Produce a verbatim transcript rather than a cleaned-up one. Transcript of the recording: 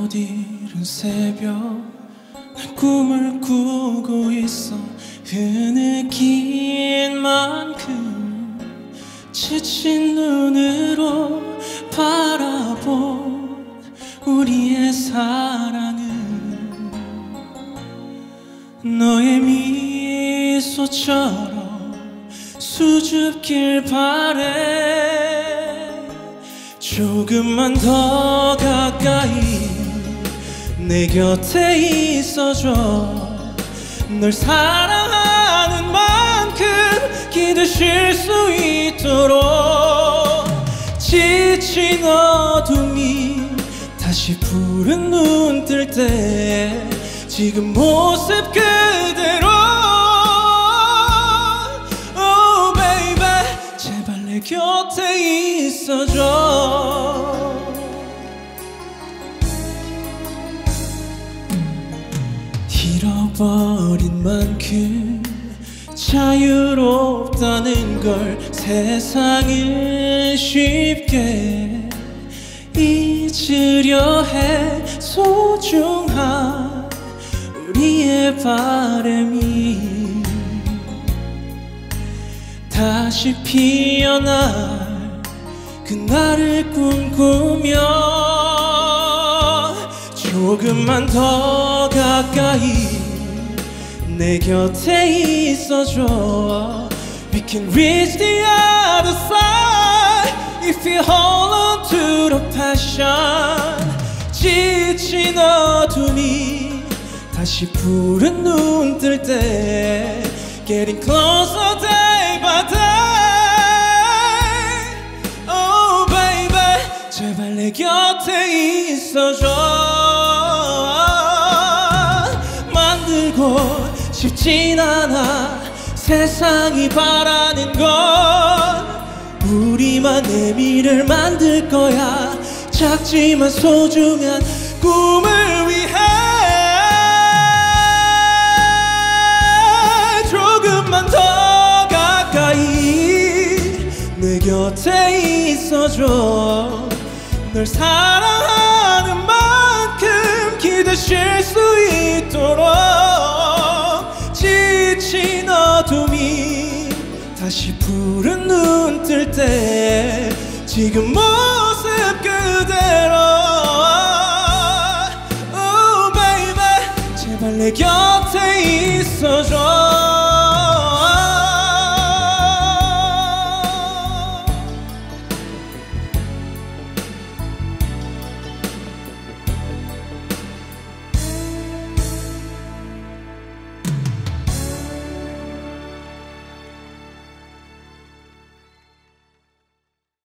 못 이룬 새벽 난 꿈을 꾸고 있어. 흐느낀 만큼 지친 눈으로 바라본 우리의 사랑은 너의 미소처럼 수줍길 바래. 조금만 더 가까이 내 곁에 있어줘. 널 사랑하는 만큼 기대실 수 있도록. 지친 어둠이 다시 푸른 눈 뜰 때 지금 모습 그대로 Oh baby 제발 내 곁에 있어줘. 잃어버린 만큼 자유롭다는 걸 세상은 쉽게 잊으려 해. 소중한 우리의 바람이 다시 피어날 그날을 꿈꾸며 조금만 더 가까이 내 곁에 있어줘. We can reach the other side if you hold on to the passion. 지친 어둠이 다시 푸른 눈 뜰 때 Getting closer day by day. Oh baby 제발 내 곁에 있어줘. 만들고 싶진 않아 세상이 바라는 건 우리만의 미래를 만들 거야. 작지만 소중한 꿈을 위해 조금만 더 가까이 내 곁에 있어줘. 널 사랑하는 만큼 기대실 수 있도록. 지친 어둠이 다시 푸른 눈 뜰 때 지금 모습 그대로 Oh baby 제발 내 곁에 있어줘.